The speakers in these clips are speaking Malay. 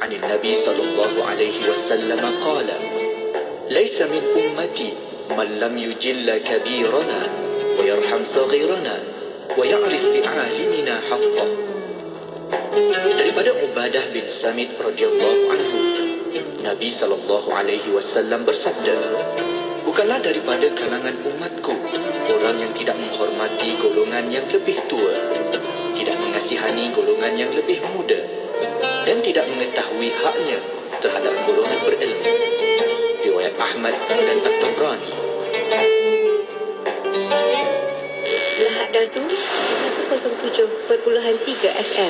عن النبي صلى الله عليه وسلم قال: ليس من أمتي من لم يجل كبيرنا ويرحم صغيرنا ويعرف لعالمنا حقه. Daripada Ubadah bin Samit radhiyallahu anhu, Nabi sallallahu alaihi wasallam bersabda, bukanlah daripada kalangan umatku orang yang tidak menghormati golongan yang lebih tua, tidak mengasihani golongan yang lebih muda, dan tidak mengetahui haknya terhadap golongan berilmu. Riwayat Ahmad dan At-Tabrani. Lahad Datu 107.3 FM.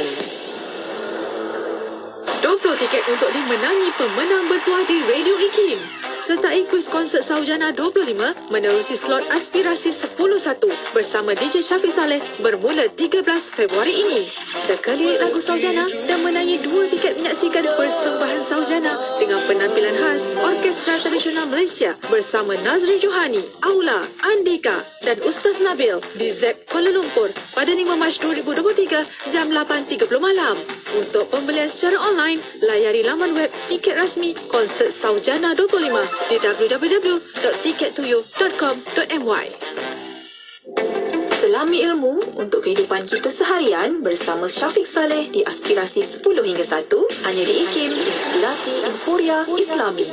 20 tiket untuk dimenangi pemenang bertuah di Radio IKIM. Sertai kuis konsert Saujana 25 menerusi slot aspirasi 10.1 bersama DJ Syafiq Saleh bermula 13 Februari ini. Teka lirik lagu Saujana dan menangi 2 tiket menyaksikan persembahan Saujana dengan penampilan khas Orkestra Tradisional Malaysia bersama Nazri Johani, Aula, Andika dan Ustaz Nabil di ZEP Kuala Lumpur pada 5 Mac 2023 jam 8.30 malam. Untuk pembelian secara online, layari laman web tiket rasmi konsert Saujana 25 di www.tickettoyou.com.my. Selami ilmu untuk kehidupan kita seharian bersama Syafiq Saleh di Aspirasi 10 hingga 1 hanya di IKIM, Inspirasi Euforia Islami.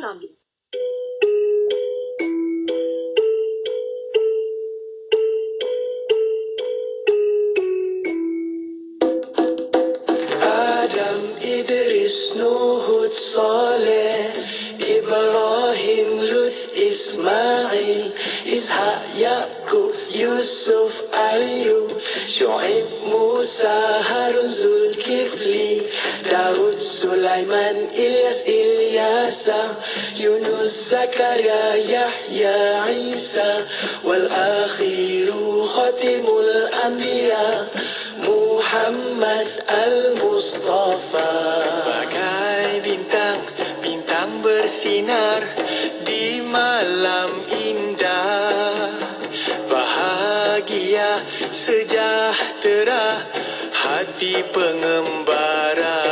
Adam, Idris, Nuhud, Saleh, Ibrahim, Lut, Ismail, Ishak, Yaqub, Yusuf, Ayub, Syuaib, Musa, Harun, Zulkifli, Daud, Sulaiman, Ilyas, Ilyasa, Yunus, Zakaria, Yahya, Isa, wal akhiru khatimul anbiya, Muhammad al-Mustafa. Bagai bintang, bintang bersinar di malam indah, bahagia sejahtera hati pengembara.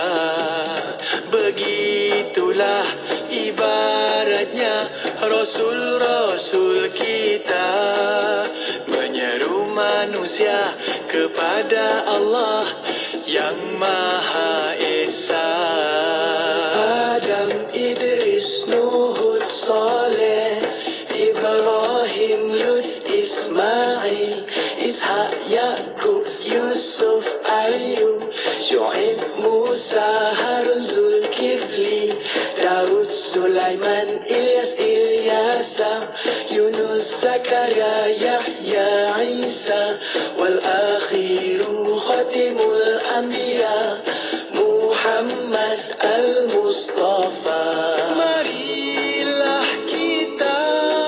Begitulah ibaratnya Rasul-Rasul kita, menyeru manusia kepada Allah yang Maha Esa. Adam, Idris, Nuhud, Saleh, Ibrahim, Lut, Ismail, Ishak, Yaqub, Yusuf, Ayub, Syuaib, Musa, Harun, Zulkifli, Daud, Sulaiman, Ilyas, Ilyasa, Yunus, Zakaria, Yahya, Isa, wal akhiru khatimul anbiya, Muhammad al-Mustafa. Marilah kita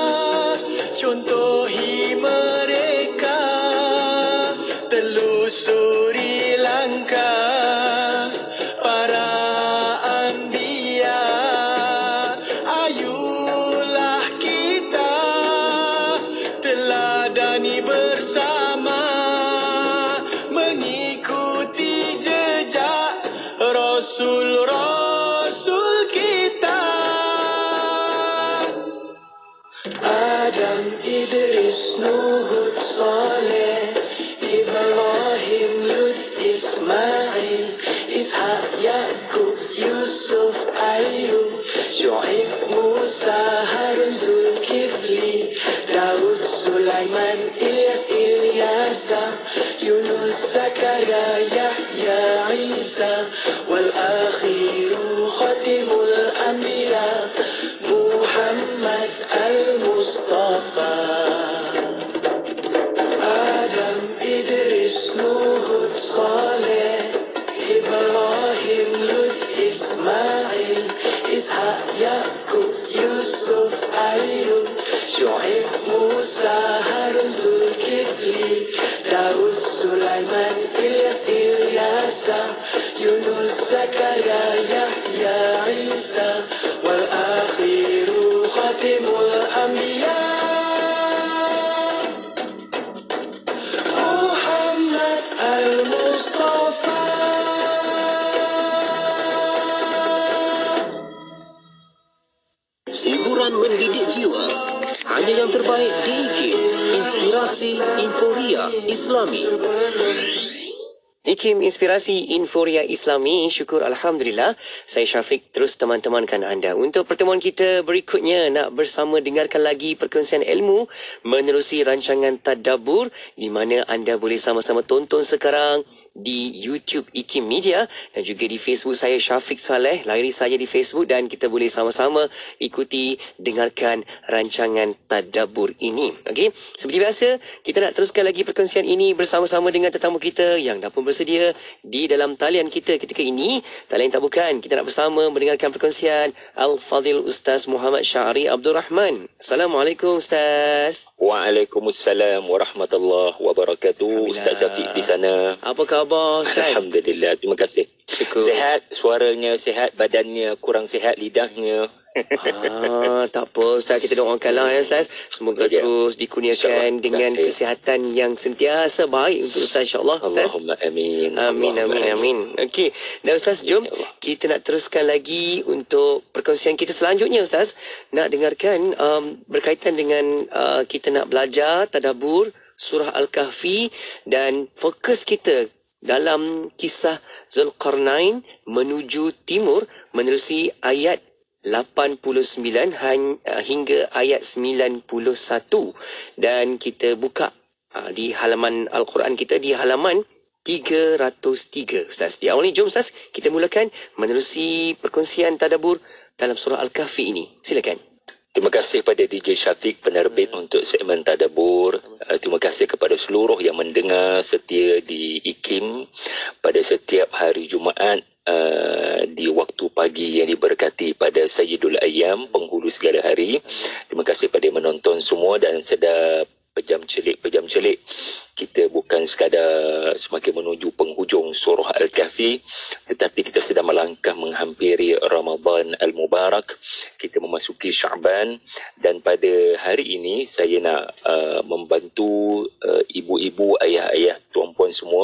contohi mereka, telusuri langkah para anbiya. Ayolah kita teladani bersama, mengikuti jejak Rasul-Rasul kita. Adam, Idris, Nuhud, Saleh, Ibrahim, Lut, Ismail, Ishak, Yaqub, Yusuf, Ayub, Syuaib, Musa, Harun, Zulkifli, Daud, Sulaiman, Ilyas, Ilyasa, Yunus, Zakaria, Yahya, Isa, wal akhiru khatimul anbiya, Muhammad al-Mustafa. Adam, Idris, Nuhud, Saleh, Ibrahim, Lut, Ismail, Ishak, Yaqub, Yusuf, Ayub, Syuaib, Musa, Harun, Zulkifli, Daud, Sulaiman, Ilyas, Ilyasa, Yunus, Zakaria, Yahya, Isa, wal akhiru khatimul anbiya, Muhammad al-Mustafa. mendidik jiwa. Hanya yang terbaik di IKIM. Inspirasi Inforia Islami. IKIM Inspirasi Inforia Islami. Syukur Alhamdulillah, saya Syafiq terus teman-temankan anda. Untuk pertemuan kita berikutnya, nak bersama dengarkan lagi perkongsian ilmu menerusi rancangan Tadabbur, di mana anda boleh sama-sama tonton sekarang di YouTube IKIM Media dan juga di Facebook saya Syafiq Saleh. Layari saya di Facebook dan kita boleh sama-sama ikuti dengarkan rancangan Tadabbur ini. Okey, seperti biasa kita nak teruskan lagi perkongsian ini bersama-sama dengan tetamu kita yang dah pun bersedia di dalam talian kita ketika ini. Tak lain tak bukan, kita nak bersama mendengarkan perkongsian Al-Fadhil Ustaz Muhammad Syahri Abdul Rahman. Assalamualaikum Ustaz. Waalaikumsalam warahmatullahi wabarakatuh. Ustaz Syafiq di sana. Apa khabar Ustaz? Alhamdulillah, terima kasih. Syukur. Sihat, suaranya sihat, badannya kurang sihat, lidahnya. Tak apa Ustaz, kita doakanlah ya Ustaz. Semoga terus dikurniakan dengan kesihatan yang sentiasa baik untuk Ustaz, insyaAllah Ustaz. Allahumma amin. Amin, amin, amin. Okey, dan Ustaz, jom kita nak teruskan lagi untuk perkongsian kita selanjutnya Ustaz. Nak dengarkan berkaitan dengan kita nak belajar tadabbur surah Al-Kahfi dan fokus kita dalam kisah Zulkarnain menuju timur menerusi ayat 89 hingga ayat 91, dan kita buka di halaman Al-Quran kita di halaman 303 Ustaz. Di awal ni jom Ustaz kita mulakan menerusi perkongsian tadabbur dalam surah Al-Kahfi ini. Silakan. Terima kasih pada DJ Syafiq penerbit untuk segmen Tadabbur. Terima kasih kepada seluruh yang mendengar setia di IKIM pada setiap hari Jumaat di waktu pagi yang diberkati pada Sayyidul Ayyam, penghulu segala hari. Terima kasih pada menonton semua dan sedar pejam celik kita bukan sekadar semakin menuju penghujung surah Al-Kahfi, tetapi kita sedang melangkah menghampiri Ramadan Al-Mubarak. Kita memasuki Syaban, dan pada hari ini saya nak membantu ibu-ibu, ayah-ayah, tuan-puan semua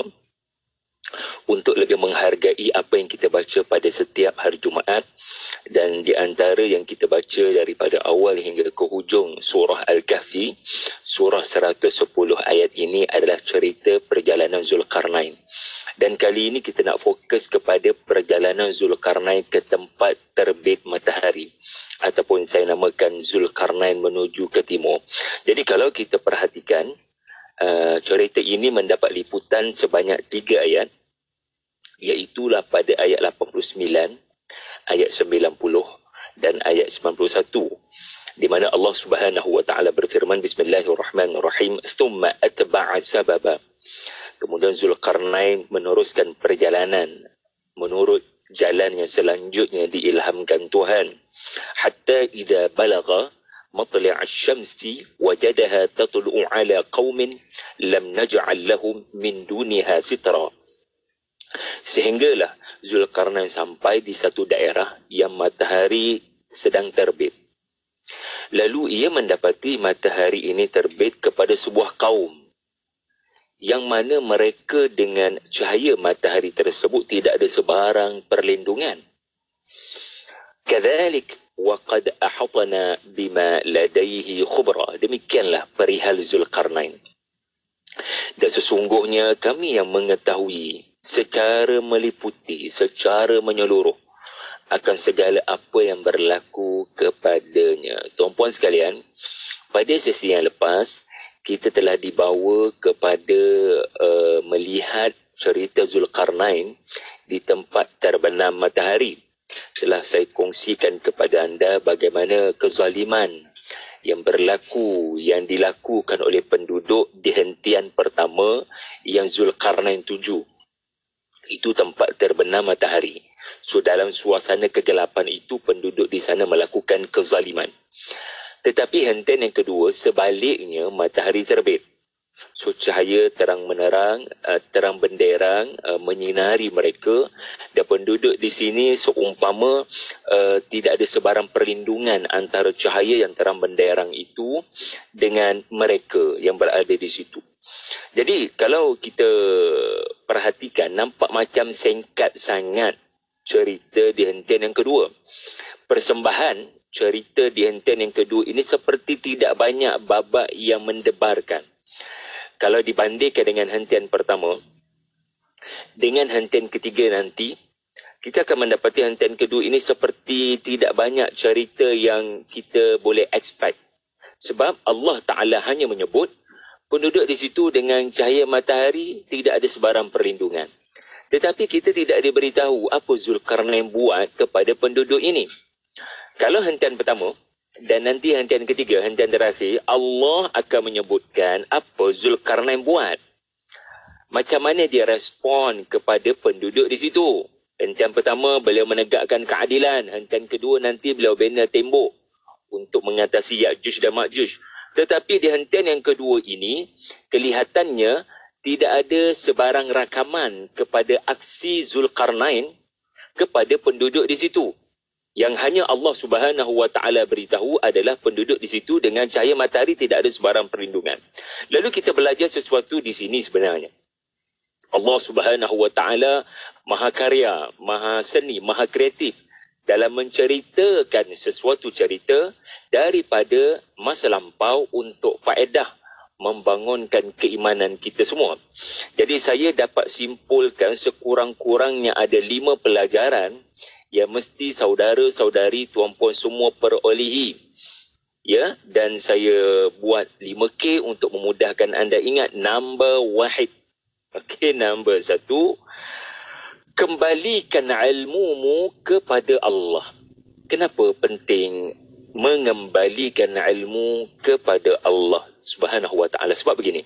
untuk lebih menghargai apa yang kita baca pada setiap hari Jumaat. Dan di antara yang kita baca daripada awal hingga ke hujung surah Al-Kahfi, surah 110 ayat ini adalah cerita perjalanan Zulkarnain. Dan kali ini kita nak fokus kepada perjalanan Zulkarnain ke tempat terbit matahari, ataupun saya namakan Zulkarnain menuju ke timur. Jadi kalau kita perhatikan, cerita ini mendapat liputan sebanyak 3 ayat, iaitulah pada ayat 89, ayat 90 dan ayat 91, di mana Allah Subhanahu wa taala berfirman, Bismillahirrahmanirrahim, thumma atba'a sababa. Kemudian Zulkarnain meneruskan perjalanan menurut jalan yang selanjutnya diilhamkan Tuhan, hatta idza balagha matli' asy-syamsi wajadaha tatlu'u 'ala qaumin lam naj'al lahum min duniha sitra. Sehinggalah Zulkarnain sampai di satu daerah yang matahari sedang terbit. Lalu ia mendapati matahari ini terbit kepada sebuah kaum yang mana mereka dengan cahaya matahari tersebut tidak ada sebarang perlindungan. Kadzalik wa qad ahatna bima ladaihi khubra. Demikianlah perihal Zulkarnain. Dan sesungguhnya kami yang mengetahui secara meliputi, secara menyeluruh akan segala apa yang berlaku kepadanya. Tuan-puan sekalian, pada sesi yang lepas kita telah dibawa kepada melihat cerita Zulkarnain di tempat terbenam matahari. Telah saya kongsikan kepada anda bagaimana kezaliman yang berlaku, yang dilakukan oleh penduduk di hentian pertama yang Zulkarnain tuju. Itu tempat terbenam matahari. So dalam suasana kegelapan itu penduduk di sana melakukan kezaliman. Tetapi hentian yang kedua, sebaliknya matahari terbit. So cahaya terang menerang, terang benderang menyinari mereka, dan penduduk di sini seumpama tidak ada sebarang perlindungan antara cahaya yang terang benderang itu dengan mereka yang berada di situ. Jadi kalau kita perhatikan, nampak macam singkat sangat cerita di hentian yang kedua. Persembahan cerita di hentian yang kedua ini seperti tidak banyak babak yang mendebarkan. Kalau dibandingkan dengan hentian pertama, dengan hentian ketiga nanti, kita akan mendapati hentian kedua ini seperti tidak banyak cerita yang kita boleh expect. Sebab Allah Ta'ala hanya menyebut penduduk di situ dengan cahaya matahari tidak ada sebarang perlindungan. Tetapi kita tidak diberitahu apa Zulkarnain buat kepada penduduk ini. Kalau hentian pertama dan nanti hentian ketiga, hentian terakhir, Allah akan menyebutkan apa Zulkarnain buat. Macam mana dia respon kepada penduduk di situ. Hentian pertama, beliau menegakkan keadilan. Hentian kedua, nanti beliau bina tembok untuk mengatasi Ya'juj dan Ma'juj. Tetapi di hentian yang kedua ini, kelihatannya tidak ada sebarang rakaman kepada aksi Zulkarnain kepada penduduk di situ. Yang hanya Allah Subhanahu Wa Taala beritahu adalah penduduk di situ dengan cahaya matahari tidak ada sebarang perlindungan. Lalu kita belajar sesuatu di sini sebenarnya. Allah Subhanahu Wa Taala Maha Karya, Maha Seni, Maha Kreatif dalam menceritakan sesuatu cerita daripada masa lampau untuk faedah membangunkan keimanan kita semua. Jadi saya dapat simpulkan sekurang-kurangnya ada 5 pelajaran yang mesti saudara-saudari tuan-puan semua perolehi. Ya, dan saya buat 5K untuk memudahkan anda ingat. Number 1. Okey, nombor 1. Kembalikan ilmumu kepada Allah. Kenapa penting mengembalikan ilmu kepada Allah Subhanahu Wa Taala? Sebab begini.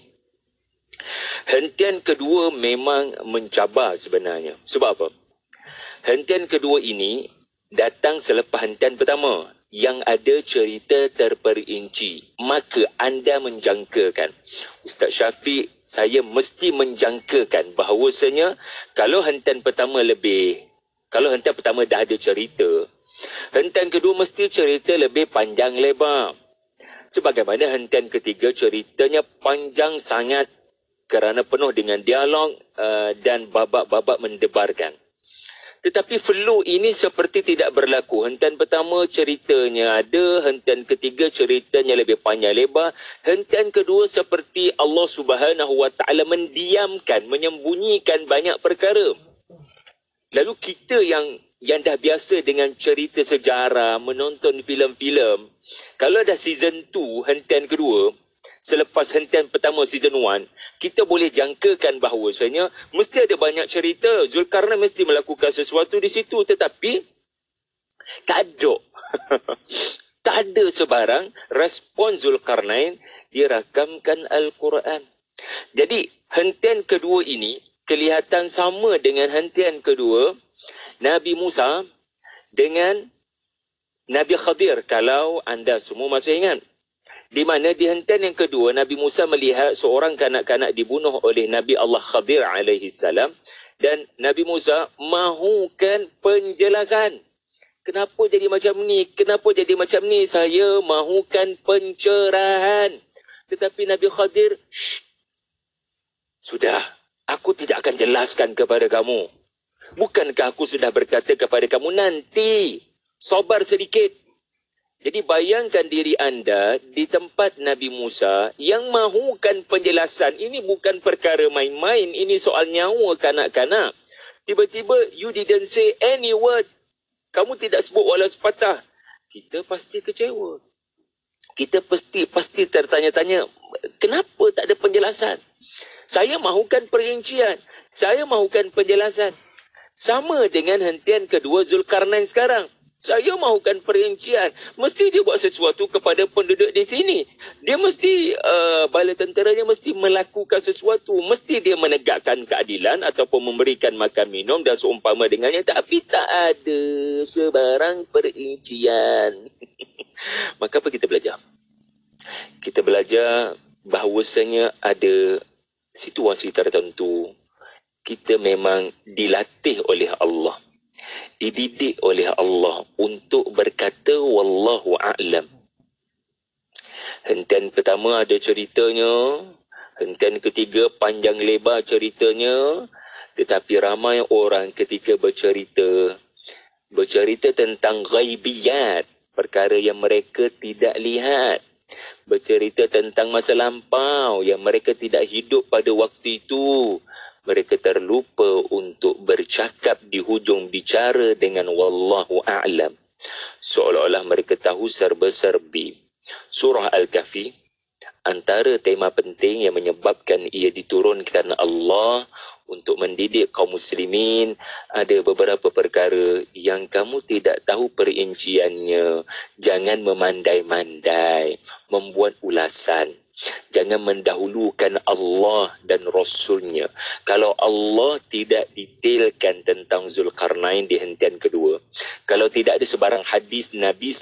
Hentian kedua memang mencabar sebenarnya. Sebab apa? Hentian kedua ini datang selepas hentian pertama yang ada cerita terperinci. Maka anda menjangkakan, Ustaz Syafiq, saya mesti menjangkakan bahawasanya kalau hentian pertama dah ada cerita, hentian kedua mesti cerita lebih panjang lebar. Sebagaimana hentian ketiga ceritanya panjang sangat kerana penuh dengan dialog dan babak-babak mendebarkan. Tetapi flow ini seperti tidak berlaku. Hentian pertama ceritanya ada, hentian ketiga ceritanya lebih panjang lebar, hentian kedua seperti Allah Subhanahu Wa Taala mendiamkan, menyembunyikan banyak perkara. Lalu kita yang dah biasa dengan cerita sejarah, menonton filem-filem, kalau dah season 2, hentian kedua, selepas hentian pertama season 1, kita boleh jangkakan bahawasanya mesti ada banyak cerita. Zulkarnain mesti melakukan sesuatu di situ, tetapi tak ada. Tak ada sebarang respon Zulkarnain dirakamkan Al-Quran. Jadi hentian kedua ini kelihatan sama dengan hentian kedua Nabi Musa dengan Nabi Khadir, kalau anda semua masih ingat. Di mana di hentian yang kedua, Nabi Musa melihat seorang kanak-kanak dibunuh oleh Nabi Allah Khadir alaihi salam, dan Nabi Musa mahukan penjelasan. Kenapa jadi macam ni? Kenapa jadi macam ni? Saya mahukan pencerahan. Tetapi Nabi Khadir, sudah, aku tidak akan jelaskan kepada kamu. Bukankah aku sudah berkata kepada kamu nanti? Sabar sedikit. Jadi bayangkan diri anda di tempat Nabi Musa yang mahukan penjelasan. Ini bukan perkara main-main. Ini soal nyawa kanak-kanak. Tiba-tiba you didn't say any word. Kamu tidak sebut walau sepatah. Kita pasti kecewa. Kita pasti tertanya-tanya, kenapa tak ada penjelasan? Saya mahukan perincian. Saya mahukan penjelasan. Sama dengan hentian kedua Zulkarnain sekarang. Saya mahukan perincian. Mesti dia buat sesuatu kepada penduduk di sini. Dia mesti, bala tenteranya mesti melakukan sesuatu. Mesti dia menegakkan keadilan ataupun memberikan makan minum dan seumpama dengannya. Tapi tak ada sebarang perincian. Maka apa kita belajar? Kita belajar bahawasanya ada situasi tertentu. Kita memang dilatih oleh Allah. Dididik oleh Allah untuk berkata wallahu a'lam. Hentian pertama ada ceritanya, hentian ketiga panjang lebar ceritanya, tetapi ramai orang ketika bercerita tentang ghaibiyat, perkara yang mereka tidak lihat. Bercerita tentang masa lampau yang mereka tidak hidup pada waktu itu. Mereka terlupa untuk bercakap di hujung bicara dengan wallahu a'lam. Seolah-olah mereka tahu serba-serbi. Surah Al-Kahfi, antara tema penting yang menyebabkan ia diturunkan Allah untuk mendidik kaum muslimin, ada beberapa perkara yang kamu tidak tahu perinciannya. Jangan memandai-mandai, membuat ulasan. Jangan mendahulukan Allah dan Rasulnya. Kalau Allah tidak detailkan tentang Zulkarnain di hentian kedua, kalau tidak ada sebarang hadis Nabi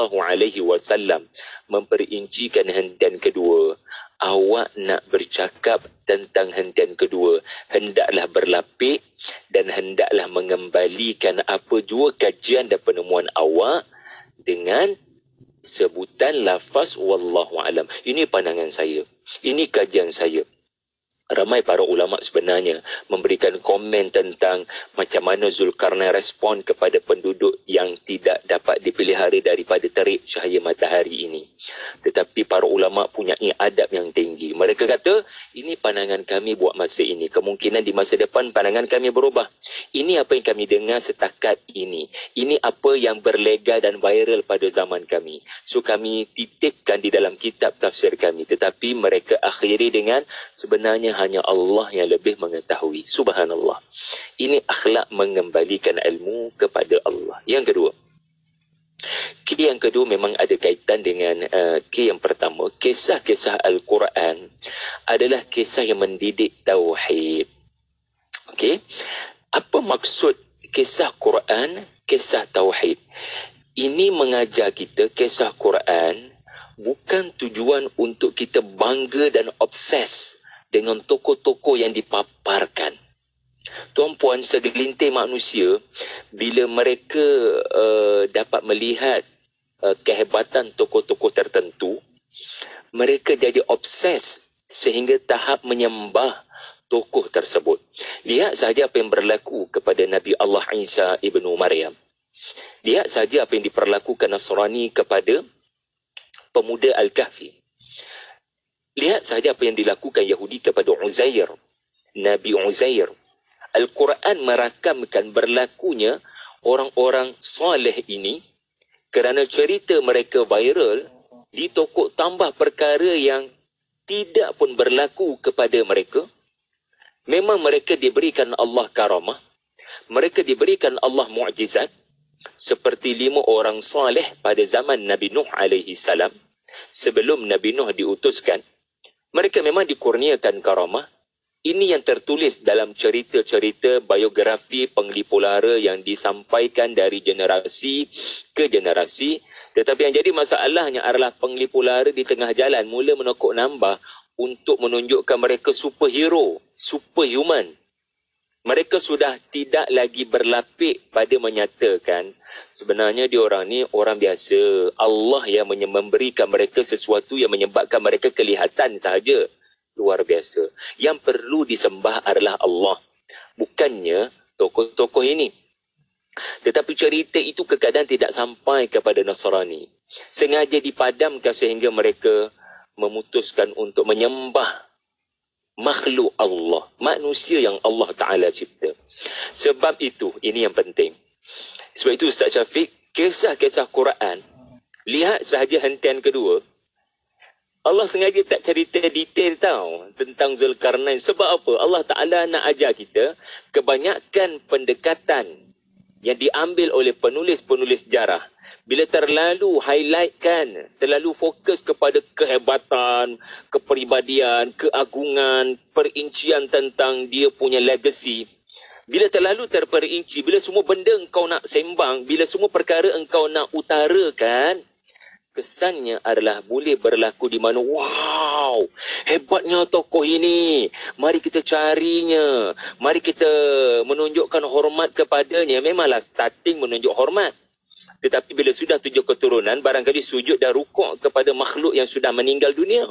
SAW memperincikan hentian kedua, awak nak bercakap tentang hentian kedua, hendaklah berlapik dan hendaklah mengembalikan apa jua kajian dan penemuan awak dengan sebutan lafaz wallahu alam. Ini pandangan saya. Ini kajian saya. Ramai para ulama sebenarnya memberikan komen tentang macam mana Zulkarnain respon kepada penduduk yang tidak dapat dipelihara daripada terik cahaya matahari ini. Tetapi para ulama punya adab yang tinggi. Mereka kata, ini pandangan kami buat masa ini. Kemungkinan di masa depan pandangan kami berubah. Ini apa yang kami dengar setakat ini. Ini apa yang berlega dan viral pada zaman kami. So kami titipkan di dalam kitab tafsir kami. Tetapi mereka akhiri dengan sebenarnya hanya Allah yang lebih mengetahui. Subhanallah. Ini akhlak mengembalikan ilmu kepada Allah. Yang kedua, yang kedua memang ada kaitan dengan yang pertama. Kisah-kisah Al-Quran adalah kisah yang mendidik tauhid. Okey. Apa maksud kisah Quran, kisah tauhid? Ini mengajar kita kisah Quran bukan tujuan untuk kita bangga dan obses dengan tokoh-tokoh yang dipaparkan. Tuan-puan, segelintir manusia, bila mereka dapat melihat kehebatan tokoh-tokoh tertentu, mereka jadi obses sehingga tahap menyembah tokoh tersebut. Lihat sahaja apa yang berlaku kepada Nabi Allah Isa ibnu Maryam. Lihat sahaja apa yang diperlakukan Nasrani kepada pemuda Al-Kahfi. Lihat sahaja apa yang dilakukan Yahudi kepada Uzair, Nabi Uzair. Al-Quran merakamkan berlakunya orang-orang soleh ini kerana cerita mereka viral, ditokok tambah perkara yang tidak pun berlaku kepada mereka. Memang mereka diberikan Allah karamah, mereka diberikan Allah mu'jizat, seperti 5 orang soleh pada zaman Nabi Nuh alaihi salam. Sebelum Nabi Nuh diutuskan, mereka memang dikurniakan karamah. Ini yang tertulis dalam cerita-cerita biografi penglipu lara yang disampaikan dari generasi ke generasi. Tetapi yang jadi masalahnya adalah penglipu lara di tengah jalan mula menokok nambah untuk menunjukkan mereka superhero, superhuman. Mereka sudah tidak lagi berlapik pada menyatakan sebenarnya diorang ni orang biasa. Allah yang memberikan mereka sesuatu yang menyebabkan mereka kelihatan sahaja luar biasa. Yang perlu disembah adalah Allah, bukannya tokoh-tokoh ini. Tetapi cerita itu kadang tidak sampai kepada Nasrani. Sengaja dipadamkan sehingga mereka memutuskan untuk menyembah makhluk Allah, manusia yang Allah Ta'ala cipta. Sebab itu, ini yang penting. Sebab itu Ustaz Syafiq, kisah-kisah Quran, lihat sahaja hentian kedua, Allah sengaja tak cerita detail tau tentang Zulkarnain. Sebab apa? Allah Ta'ala nak ajar kita, kebanyakan pendekatan yang diambil oleh penulis-penulis sejarah, bila terlalu highlightkan, terlalu fokus kepada kehebatan, kepribadian, keagungan, perincian tentang dia punya legacy, bila terlalu terperinci, bila semua benda engkau nak sembang, bila semua perkara engkau nak utarakan, kesannya adalah boleh berlaku di mana, wow, hebatnya tokoh ini, mari kita carinya, mari kita menunjukkan hormat kepadanya. Memanglah starting menunjuk hormat, tetapi bila sudah 7 keturunan, barangkali sujud dan rukuk kepada makhluk yang sudah meninggal dunia.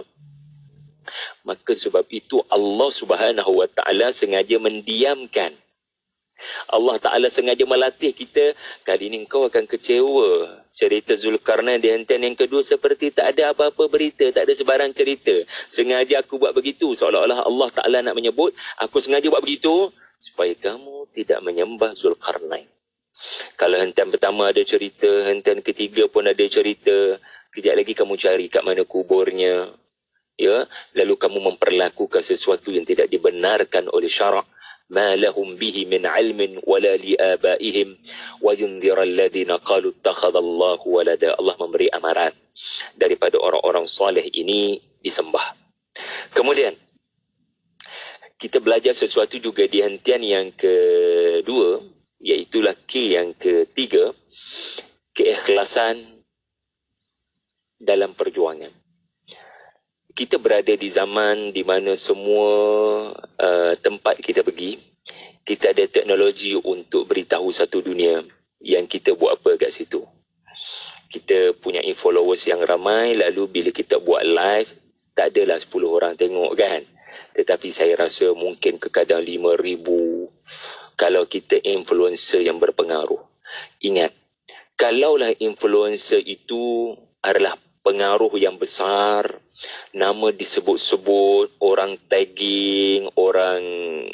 Maka sebab itu Allah Subhanahu Wa Ta'ala sengaja mendiamkan. Allah Ta'ala sengaja melatih kita, kali ini kau akan kecewa cerita Zulkarnain di hentian yang kedua seperti tak ada apa-apa berita, tak ada sebarang cerita. Sengaja aku buat begitu, seolah-olah Allah Ta'ala nak menyebut, aku sengaja buat begitu supaya kamu tidak menyembah Zulkarnain. Kalau hentian pertama ada cerita, hentian ketiga pun ada cerita, kejap lagi kamu cari kat mana kuburnya, ya, lalu kamu memperlakukan sesuatu yang tidak dibenarkan oleh syarak. ما لهم به من علم ولا لآبائهم وينذر الذين قالوا اتخذ الله ولدا. Allah memberi amaran daripada orang-orang soleh ini disembah. Kemudian kita belajar sesuatu juga di hentian yang kedua, iaitu K yang ketiga, keikhlasan dalam perjuangan. Kita berada di zaman di mana semua tempat kita pergi, kita ada teknologi untuk beritahu satu dunia yang kita buat apa kat situ. Kita punya followers yang ramai, lalu bila kita buat live, tak adalah 10 orang tengok kan. Tetapi saya rasa mungkin kekadang 5,000 kalau kita influencer yang berpengaruh. Ingat, kalaulah influencer itu adalah pengaruh yang besar, nama disebut-sebut, orang tagging, orang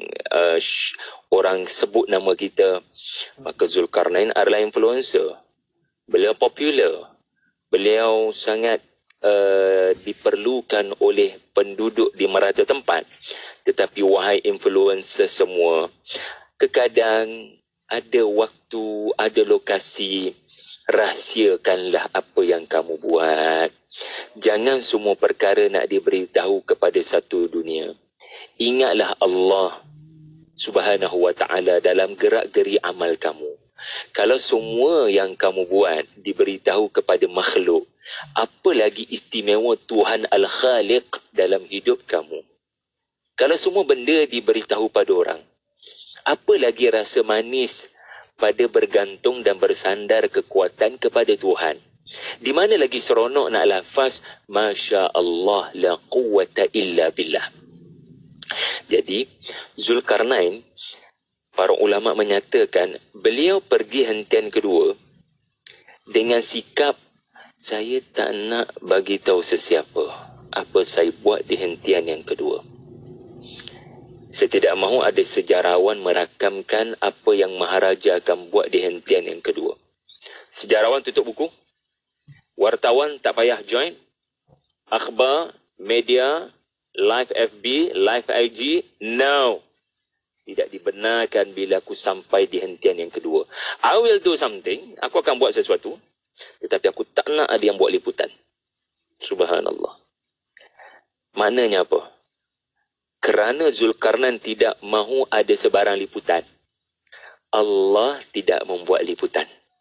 sebut nama kita, maka Zulkarnain adalah influencer. Beliau popular, beliau sangat diperlukan oleh penduduk di merata tempat. Tetapi wahai influencer semua, kekadang ada waktu, ada lokasi, rahsiakanlah apa yang kamu buat. Jangan semua perkara nak diberitahu kepada satu dunia. Ingatlah Allah Subhanahu wa ta'ala dalam gerak-geri amal kamu. Kalau semua yang kamu buat diberitahu kepada makhluk, apa lagi istimewa Tuhan Al-Khaliq dalam hidup kamu? Kalau semua benda diberitahu pada orang, apa lagi rasa manis pada bergantung dan bersandar kekuatan kepada Tuhan? Di mana lagi seronok nak lafaz Masya Allah la quwwata illa billah. Jadi Zulkarnain, para ulama menyatakan beliau pergi hentian kedua dengan sikap, saya tak nak bagi tahu sesiapa apa saya buat di hentian yang kedua. Saya tidak mahu ada sejarawan merakamkan apa yang Maharaja akan buat di hentian yang kedua. Sejarawan tutup buku, wartawan tak payah join, akhbar, media, live FB, live IG, no. Tidak dibenarkan bila aku sampai di hentian yang kedua. I will do something, aku akan buat sesuatu, tetapi aku tak nak ada yang buat liputan. Subhanallah. Maknanya apa? Kerana Zulkarnain tidak mahu ada sebarang liputan, Allah tidak membuat liputan.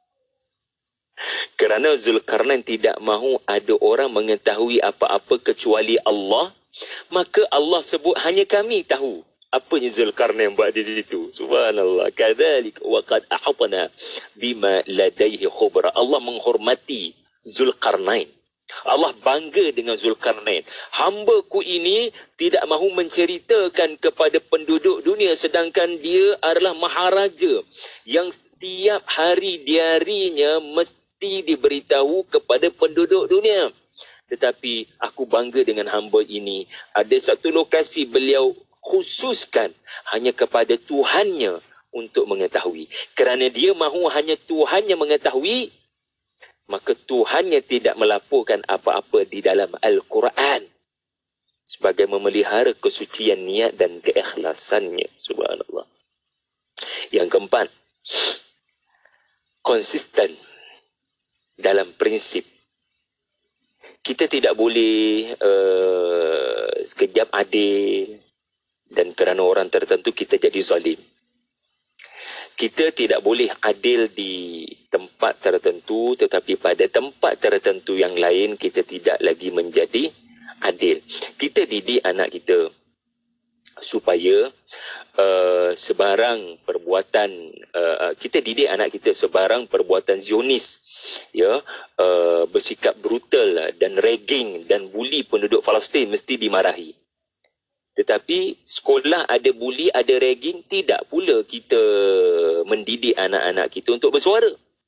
Kerana Zulkarnain tidak mahu ada orang mengetahui apa-apa kecuali Allah, maka Allah sebut hanya kami tahu apa yang Zulkarnain buat di situ. Subhanallah. Kadzalik wa qad ahqana bima ladaihi khubra. Allah menghormati Zulkarnain. Allah bangga dengan Zulkarnain. Hamba-Ku ini tidak mahu menceritakan kepada penduduk dunia, sedangkan dia adalah maharaja yang setiap hari diarinya mesti diberitahu kepada penduduk dunia. Tetapi aku bangga dengan hamba ini. Ada satu lokasi beliau khususkan hanya kepada Tuhannya untuk mengetahui. Kerana dia mahu hanya Tuhannya mengetahui, maka Tuhannya tidak melaporkan apa-apa di dalam Al-Quran sebagai memelihara kesucian niat dan keikhlasannya. Subhanallah. Yang keempat, konsisten dalam prinsip. Kita tidak boleh sekejap adil dan kerana orang tertentu kita jadi zalim. Kita tidak boleh adil di tempat tertentu, tetapi pada tempat tertentu yang lain kita tidak lagi menjadi adil. Kita didik anak kita supaya sebarang perbuatan, kita didik anak kita sebarang perbuatan Zionis, ya, bersikap brutal dan ragging dan buli penduduk Palestin mesti dimarahi. Tetapi sekolah ada buli, ada ragging, tidak pula kita mendidik anak-anak kita untuk bersuara.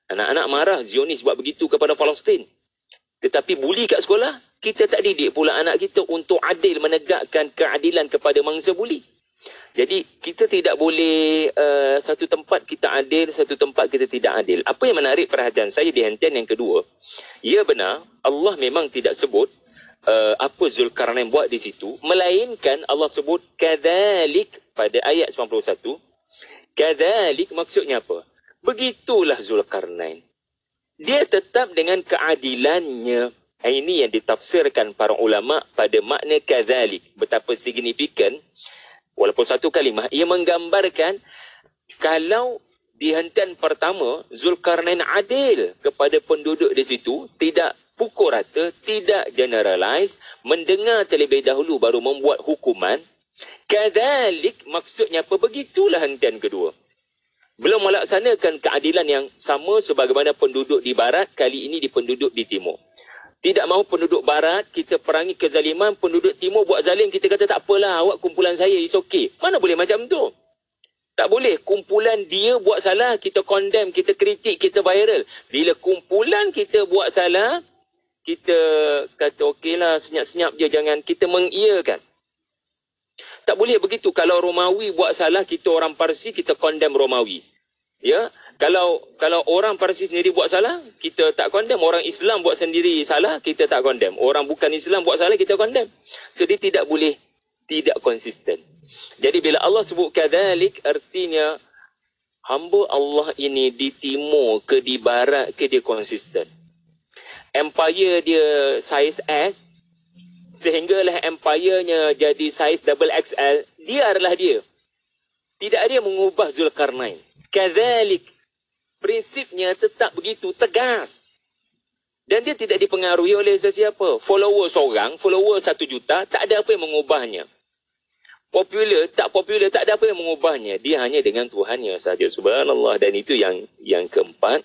Anak-anak marah Zionis buat begitu kepada Palestin. Tetapi buli kat sekolah, kita tak didik pula anak kita untuk adil, menegakkan keadilan kepada mangsa buli. Jadi kita tidak boleh satu tempat kita adil, satu tempat kita tidak adil. Apa yang menarik perhatian saya di hentian yang kedua, ya benar, Allah memang tidak sebut apa Zulkarnain buat di situ, melainkan Allah sebut kadzalik pada ayat 91. Kadzalik maksudnya apa? Begitulah Zulkarnain. Dia tetap dengan keadilannya. Ini yang ditafsirkan para ulama pada makna kadzalik. Betapa signifikan, walaupun satu kalimah, ia menggambarkan kalau di hentian pertama Zulkarnain adil kepada penduduk di situ, tidak pukul rata, tidak generalize, mendengar terlebih dahulu baru membuat hukuman. Kadzalik maksudnya apa? Begitulah hentian kedua. Belum melaksanakan keadilan yang sama sebagaimana penduduk di barat, kali ini di penduduk di timur. Tidak mahu penduduk barat, kita perangi kezaliman, penduduk timur buat zalim, kita kata tak apalah, awak kumpulan saya, is okay. Mana boleh macam tu? Tak boleh. Kumpulan dia buat salah, kita condemn, kita kritik, kita viral. Bila kumpulan kita buat salah, kita kata okeylah, senyap-senyap je, jangan kita mengiyakan. Tak boleh begitu. Kalau Romawi buat salah, kita orang Parsi, kita condemn Romawi. Ya, kalau orang Parsi sendiri buat salah, kita tak condemn. Orang Islam buat sendiri salah, kita tak condemn. Orang bukan Islam buat salah, kita condemn. So dia tidak boleh tidak konsisten. Jadi bila Allah sebut kadzalik, artinya hamba Allah ini di timur ke di barat ke dia konsisten. Empire dia saiz S, sehinggalah empire-nya jadi saiz double XL, dia adalah dia. Tidak ada yang mengubah Zulkarnain. Kadzalik, prinsipnya tetap begitu tegas. Dan dia tidak dipengaruhi oleh sesiapa. Follower seorang, follower 1 juta, tak ada apa yang mengubahnya. Popular, tak ada apa yang mengubahnya. Dia hanya dengan Tuhannya sahaja. Subhanallah. Dan itu yang keempat.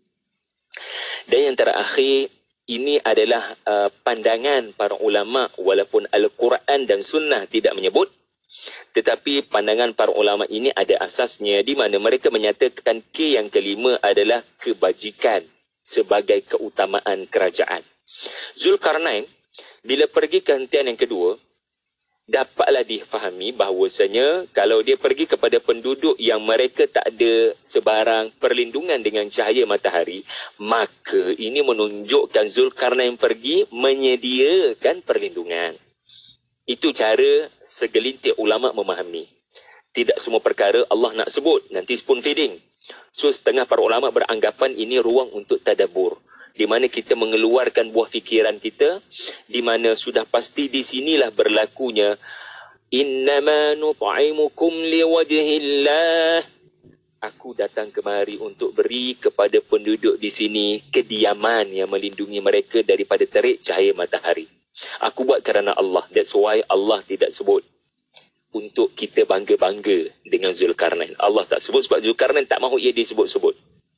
Dan yang terakhir, ini adalah pandangan para ulama, walaupun Al-Quran dan Sunnah tidak menyebut. Tetapi pandangan para ulama ini ada asasnya, di mana mereka menyatakan K yang kelima adalah kebajikan sebagai keutamaan kerajaan. Zulkarnain bila pergi ke hentian yang kedua, dapatlah difahami bahawasanya kalau dia pergi kepada penduduk yang mereka tak ada sebarang perlindungan dengan cahaya matahari, maka ini menunjukkan Zulkarnain pergi menyediakan perlindungan. Itu cara segelintir ulama memahami. Tidak semua perkara Allah nak sebut, nanti spoon feeding. So setengah para ulama beranggapan ini ruang untuk tadabbur, di mana kita mengeluarkan buah fikiran kita, di mana sudah pasti di sinilah berlakunya innama nut'imukum liwajhillah. Aku datang kemari untuk beri kepada penduduk di sini kediaman yang melindungi mereka daripada terik cahaya matahari. Aku buat kerana Allah. That's why Allah tidak sebut untuk kita bangga-bangga dengan Zulkarnain. Allah tak sebut sebab Zulkarnain tak mahu ia disebut-sebut.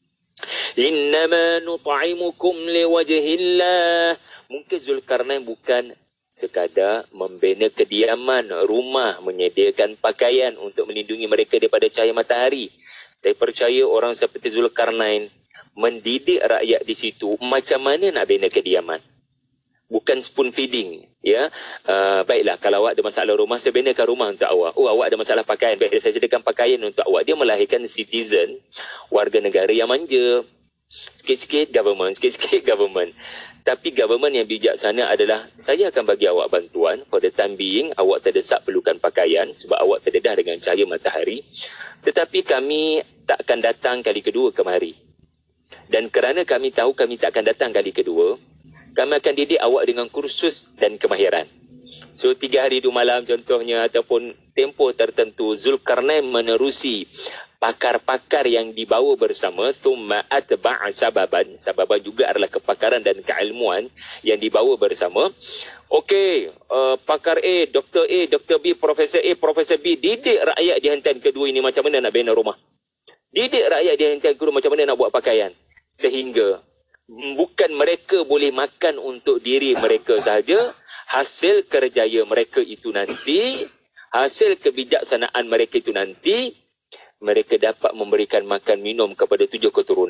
Innama nut'imukum liwajhillah. Mungkin Zulkarnain bukan sekadar membina kediaman, rumah, menyediakan pakaian untuk melindungi mereka daripada cahaya matahari. Saya percaya orang seperti Zulkarnain mendidik rakyat di situ macam mana nak bina kediaman. Bukan spoon feeding, ya. Baiklah, kalau awak ada masalah rumah, saya binakan rumah untuk awak. Oh, awak ada masalah pakaian, baik, saya sediakan pakaian untuk awak. Dia melahirkan citizen, warga negara yang manja. Sikit-sikit government, sikit-sikit government. Tapi government yang bijaksana adalah, saya akan bagi awak bantuan. For the time being, awak terdesak perlukan pakaian sebab awak terdedah dengan cahaya matahari. Tetapi kami tak akan datang kali kedua kemari. Dan kerana kami tahu kami tak akan datang kali kedua, kami akan didik awak dengan kursus dan kemahiran. So 3 hari 2 malam contohnya, ataupun tempoh tertentu, Zulkarnain menerusi pakar-pakar yang dibawa bersama. Thumma atba'a sababan. Sababan juga adalah kepakaran dan keilmuan yang dibawa bersama. Okey, pakar A, Dr. B, Profesor A, Profesor B, didik rakyat di hentian kedua ini macam mana nak bina rumah. Didik rakyat di hentian kedua macam mana nak buat pakaian. Sehingga bukan mereka boleh makan untuk diri mereka sahaja, hasil kerjaya mereka itu nanti, hasil kebijaksanaan mereka itu nanti, mereka dapat memberikan makan minum kepada 7 keturunan.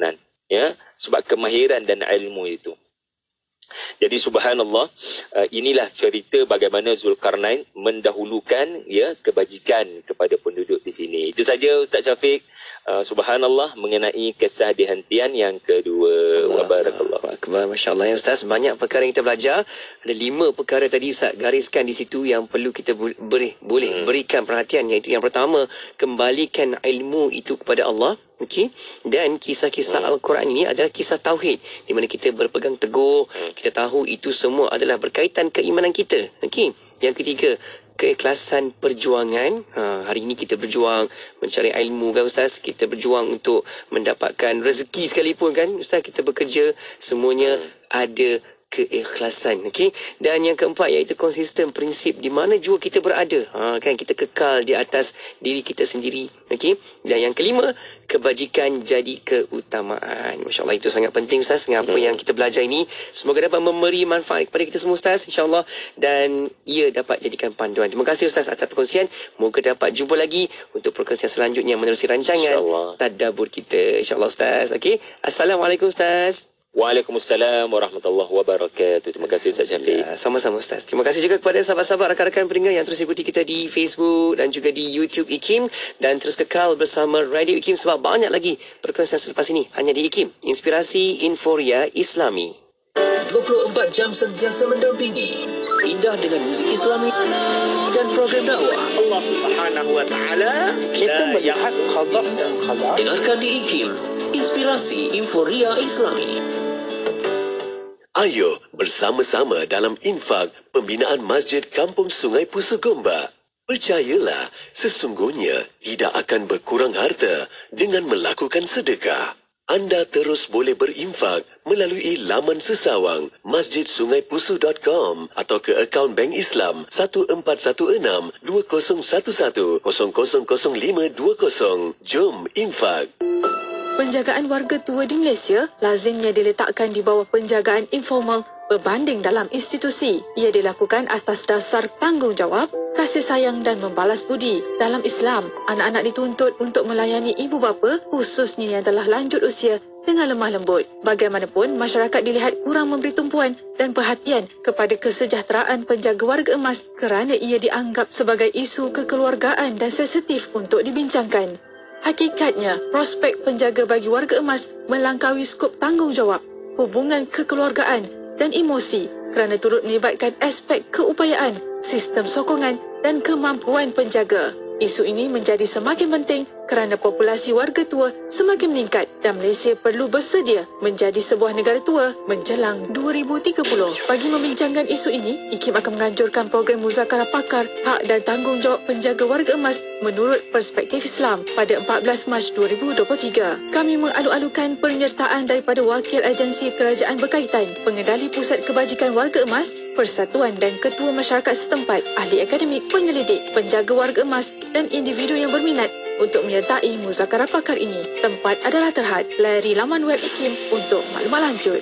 ya, sebab kemahiran dan ilmu itu. Jadi subhanallah, inilah cerita bagaimana Zulkarnain mendahulukan ya kebajikan kepada penduduk di sini. Itu saja Ustaz Syafiq. Subhanallah mengenai kisah dihentian yang kedua. Wabarakallahu akbar. Masya-Allah ya Ustaz, banyak perkara yang kita belajar. Ada 5 perkara tadi Ustaz gariskan di situ yang perlu kita boleh berikan perhatian, iaitu yang pertama, kembalikan ilmu itu kepada Allah. Okey, dan kisah-kisah Al-Quran ini adalah kisah tauhid di mana kita berpegang teguh, kita tahu itu semua adalah berkaitan keimanan kita. Okey, yang ketiga, keikhlasan perjuangan. Hari ini kita berjuang mencari ilmu kan Ustaz, kita berjuang untuk mendapatkan rezeki sekalipun kan Ustaz, kita bekerja, semuanya ada keikhlasan. Okey, dan yang keempat iaitu konsisten prinsip di mana jua kita berada. Kan kita kekal di atas diri kita sendiri. Okey, dan yang kelima, kebajikan jadi keutamaan. Masya-Allah, itu sangat penting Ustaz dengan apa yang kita belajar ini. Semoga dapat memberi manfaat kepada kita semua Ustaz, insya-Allah, dan ia dapat jadikan panduan. Terima kasih Ustaz atas perkongsian. Moga dapat jumpa lagi untuk perkongsian selanjutnya menerusi rancangan tadabbur kita, insya-Allah Ustaz. Okey, assalamualaikum Ustaz. Waalaikumsalam warahmatullahi wabarakatuh. Terima kasih Ustaz Syafiq. Sama-sama Ustaz. Terima kasih juga kepada sahabat-sahabat, rakan-rakan pendengar yang terus ikuti kita di Facebook dan juga di YouTube IKIM, dan terus kekal bersama Radio IKIM sebab banyak lagi perkongsian selepas ini hanya di IKIM, Inspirasi Inforia Islami. 24 jam sentiasa mendampingi, indah dengan muzik Islami dan program dakwah. Allah Subhanahu wa taala kita melihat qada dan qadar. Dengarkan di IKIM, Inspirasi Inforia Islami. Ayo bersama-sama dalam infak pembinaan Masjid Kampung Sungai Pusu Gombak. Percayalah, sesungguhnya tidak akan berkurang harta dengan melakukan sedekah. Anda terus boleh berinfak melalui laman sesawang masjidsungaipusu.com atau ke akaun Bank Islam 1416-2011-000520. Jom infak. Penjagaan warga tua di Malaysia lazimnya diletakkan di bawah penjagaan informal berbanding dalam institusi. Ia dilakukan atas dasar tanggungjawab, kasih sayang dan membalas budi. Dalam Islam, anak-anak dituntut untuk melayani ibu bapa, khususnya yang telah lanjut usia, dengan lemah lembut. Bagaimanapun, masyarakat dilihat kurang memberi tumpuan dan perhatian kepada kesejahteraan penjaga warga emas kerana ia dianggap sebagai isu kekeluargaan dan sensitif untuk dibincangkan. Hakikatnya, prospek penjaga bagi warga emas melangkaui skop tanggungjawab, hubungan kekeluargaan dan emosi kerana turut melibatkan aspek keupayaan, sistem sokongan dan kemampuan penjaga. Isu ini menjadi semakin penting kerana populasi warga tua semakin meningkat dan Malaysia perlu bersedia menjadi sebuah negara tua menjelang 2030. Bagi membincangkan isu ini, IKIM akan menganjurkan program Muzakarah Pakar Hak dan Tanggungjawab Penjaga Warga Emas menurut perspektif Islam pada 14 Mac 2023. Kami mengalu-alukan penyertaan daripada wakil agensi kerajaan berkaitan, pengendali Pusat Kebajikan Warga Emas, persatuan dan ketua masyarakat setempat, ahli akademik, penyelidik, penjaga warga emas dan individu yang berminat untuk menyertai muzakarah pakar ini. Tempat adalah terhad. Layari laman web IKIM untuk maklumat lanjut.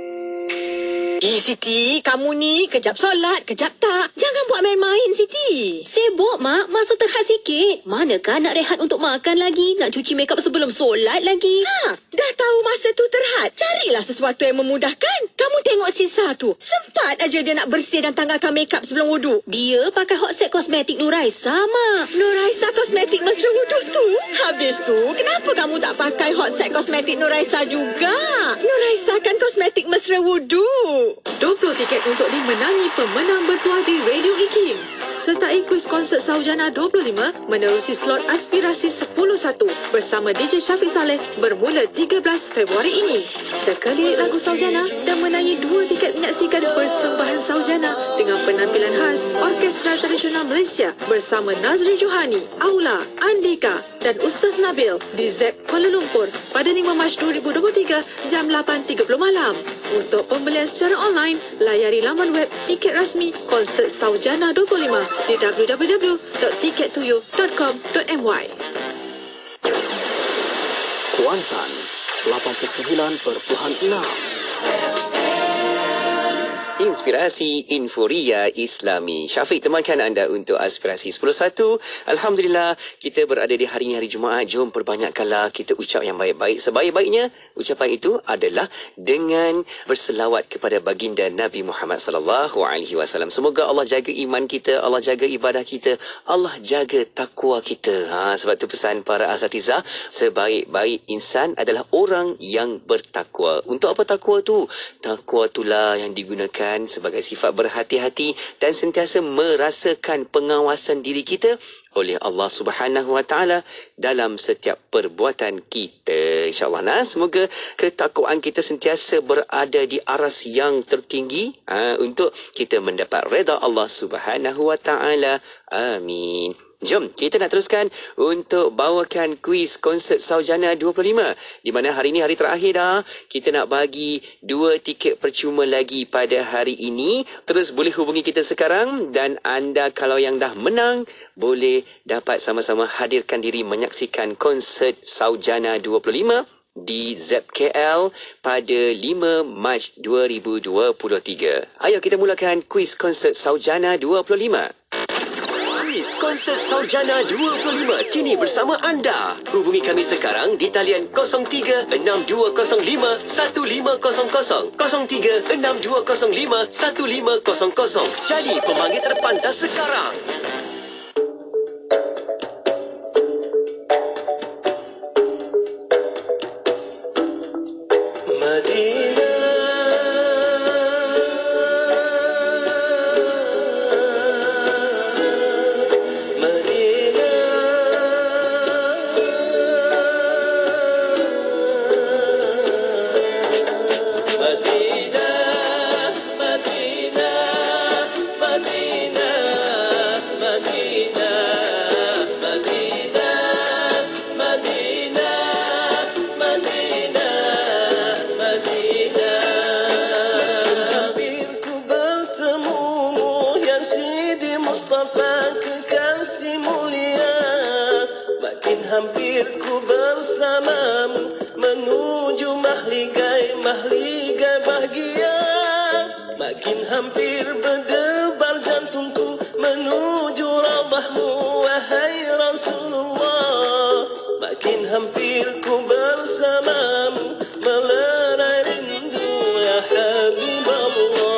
Siti, kamu ni kejap solat, kejap tak. Jangan buat main-main, Siti. Sibuk, Mak. Masa terhad sikit. Manakah nak rehat untuk makan lagi? Nak cuci makeup sebelum solat lagi? Dah tahu masa tu terhad. Carilah sesuatu yang memudahkan. Kamu tengok Sisa tu. Sempat aja dia nak bersih dan tanggalkan makeup sebelum wuduk. Dia pakai Hot Set Kosmetik Nuraisa, Mak. Nuraisa Kosmetik mesra wuduk tu? Habis tu, kenapa kamu tak pakai Hot Set Kosmetik Nuraisa juga? Nuraisa kan kosmetik mesra wuduk. 20 tiket untuk dimenangi pemenang bertuah di Radio IKIM. Sertai kuis konsert Saujana 25 menerusi slot aspirasi 10.1 bersama DJ Syafiq Saleh bermula 13 Februari ini. Teka lirik lagu Saujana dan menangi 2 tiket menyaksikan persembahan Saujana dengan penampilan khas Orkestra Tradisional Malaysia bersama Nazri Johani, Aula, Andika dan Ustaz Nabil di ZEP Kuala Lumpur pada 5 Mac 2023 jam 8.30 malam. Untuk pembelian secara online, layari laman web tiket rasmi konsert Saujana 25 di www.tikettoyou.com.my. Kuantan 89.6. Inspirasi Inforia Islami. Syafiq temankan anda untuk aspirasi 10.1. Alhamdulillah, kita berada di hari Jumaat. Jom perbanyakkanlah kita ucap yang baik-baik. Sebaik-baiknya ucapan itu adalah dengan berselawat kepada baginda Nabi Muhammad sallallahu alaihi wasallam. Semoga Allah jaga iman kita, Allah jaga ibadah kita, Allah jaga takwa kita. Sebab tu pesan para asatizah, sebaik-baik insan adalah orang yang bertakwa. Untuk apa takwa tu? Takwa itulah yang digunakan sebagai sifat berhati-hati dan sentiasa merasakan pengawasan diri kita oleh Allah Subhanahu Wa Taala dalam setiap perbuatan kita. InsyaAllah semoga ketakwaan kita sentiasa berada di aras yang tertinggi untuk kita mendapat redha Allah Subhanahu Wa Taala. Amin. Jom, kita nak teruskan untuk bawakan kuis konsert Saujana 25. Di mana hari ini hari terakhir dah. Kita nak bagi 2 tiket percuma lagi pada hari ini. Terus boleh hubungi kita sekarang. Dan anda kalau yang dah menang, boleh dapat sama-sama hadirkan diri menyaksikan konsert Saujana 25 di ZKL pada 5 Mac 2023. Ayo kita mulakan kuis konsert Saujana 25. Kuis konsert Saujana 25 kini bersama anda. Hubungi kami sekarang di talian 0362051500, 0362051500. Jadi pemanggil terpantas sekarang. Hampir ku bersamamu menuju mahligai bahagia. Makin hampir berdebar jantungku menuju raudahmu wahai Rasulullah. Makin hampir ku bersamamu melerai rindu ya Habiballah.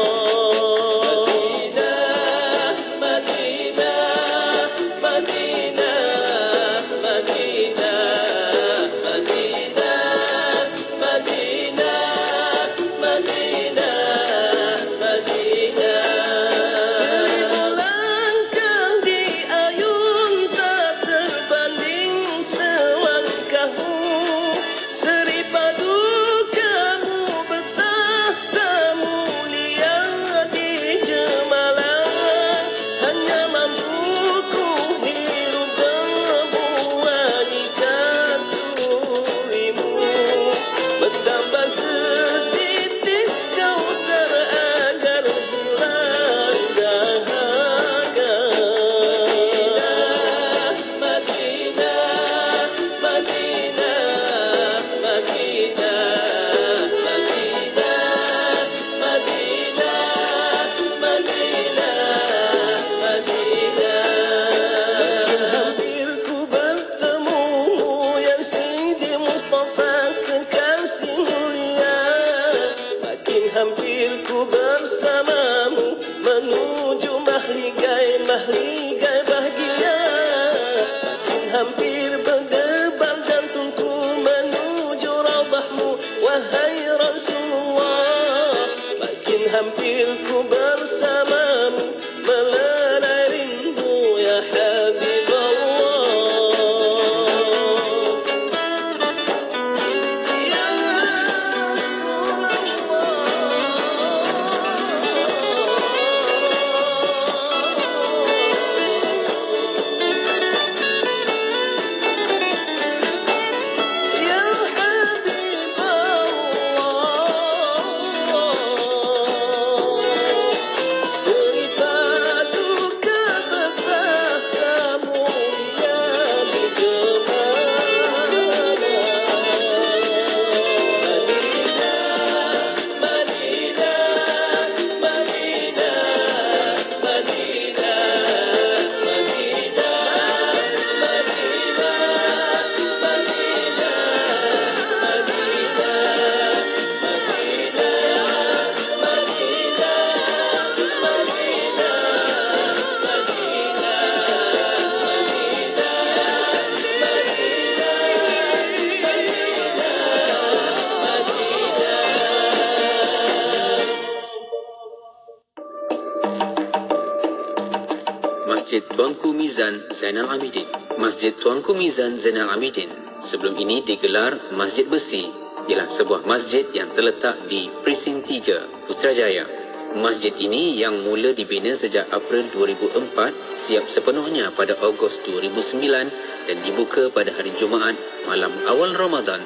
Masjid Tuanku Mizan Zainal Abidin. Masjid Tuanku Mizan Zainal Abidin sebelum ini digelar Masjid Besi, ialah sebuah masjid yang terletak di Presin 3, Putrajaya. Masjid ini yang mula dibina sejak April 2004 siap sepenuhnya pada Ogos 2009 dan dibuka pada hari Jumaat malam awal Ramadan